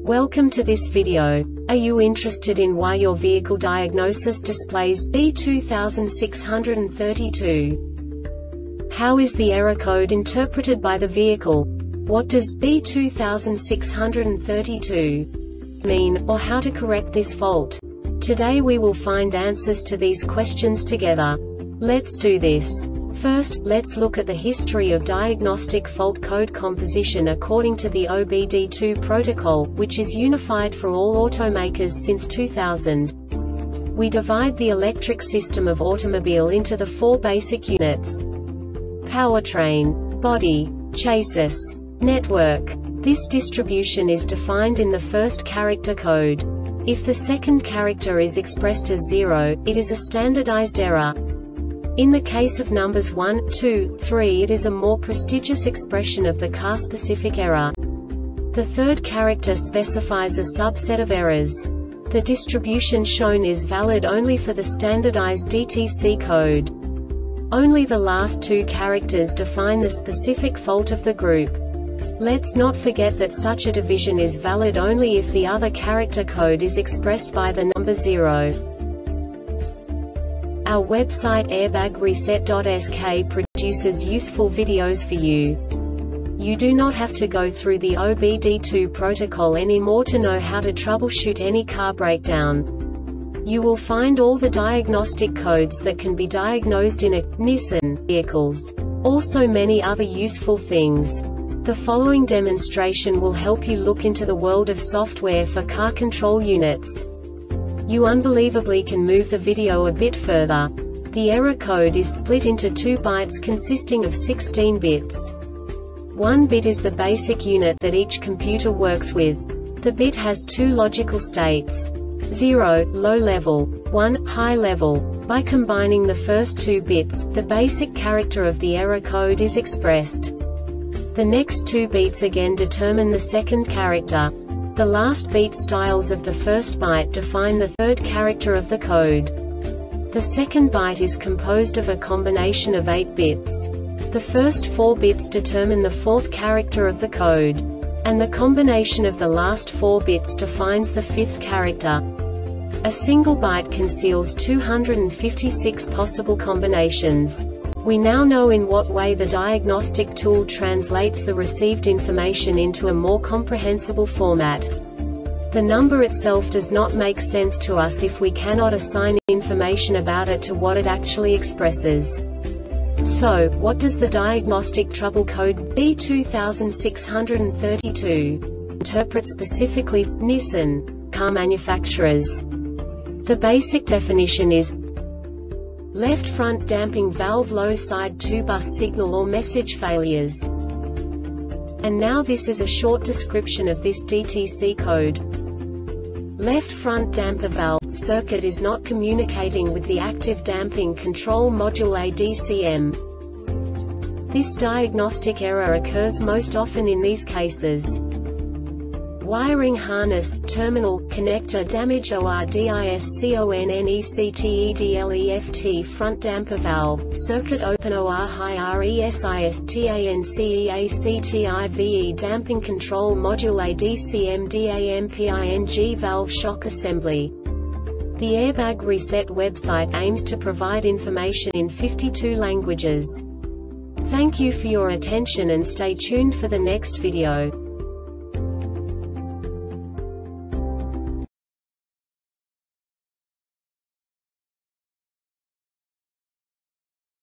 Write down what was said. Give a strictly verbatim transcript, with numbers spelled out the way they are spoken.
Welcome to this video. Are you interested in why your vehicle diagnosis displays B two six three two? How is the error code interpreted by the vehicle? What does B two six three two mean, or how to correct this fault? Today we will find answers to these questions together. Let's do this. First, let's look at the history of diagnostic fault code composition according to the O B D two protocol, which is unified for all automakers since two thousand. We divide the electric system of automobile into the four basic units: powertrain, body, chassis, network. This distribution is defined in the first character code. If the second character is expressed as zero, it is a standardized error. In the case of numbers one, two, three, it is a more prestigious expression of the car-specific error. The third character specifies a subset of errors. The distribution shown is valid only for the standardized D T C code. Only the last two characters define the specific fault of the group. Let's not forget that such a division is valid only if the other character code is expressed by the number zero. Our website airbag reset dot S K produces useful videos for you. You do not have to go through the O B D two protocol anymore to know how to troubleshoot any car breakdown. You will find all the diagnostic codes that can be diagnosed in a Nissan vehicles. Also many other useful things. The following demonstration will help you look into the world of software for car control units. You unbelievably can move the video a bit further. The error code is split into two bytes consisting of sixteen bits. One bit is the basic unit that each computer works with. The bit has two logical states: zero, low level, one, high level. By combining the first two bits, the basic character of the error code is expressed. The next two bits again determine the second character. The last beat styles of the first byte define the third character of the code. The second byte is composed of a combination of eight bits. The first four bits determine the fourth character of the code. And the combination of the last four bits defines the fifth character. A single byte conceals two hundred fifty-six possible combinations. We now know in what way the diagnostic tool translates the received information into a more comprehensible format. The number itself does not make sense to us if we cannot assign information about it to what it actually expresses. So, what does the diagnostic trouble code B two six three two interpret specifically for Nissan car manufacturers? The basic definition is left front damping valve low side two bus signal or message failures. And now this is a short description of this D T C code. Left front damper valve circuit is not communicating with the active damping control module A D C M. This diagnostic error occurs most often in these cases: wiring harness, terminal, connector damage or disconnect front damper valve, circuit open or high resistive damping control module A D C M damping valve shock assembly. The Airbag Reset website aims to provide information in fifty-two languages. Thank you for your attention and stay tuned for the next video.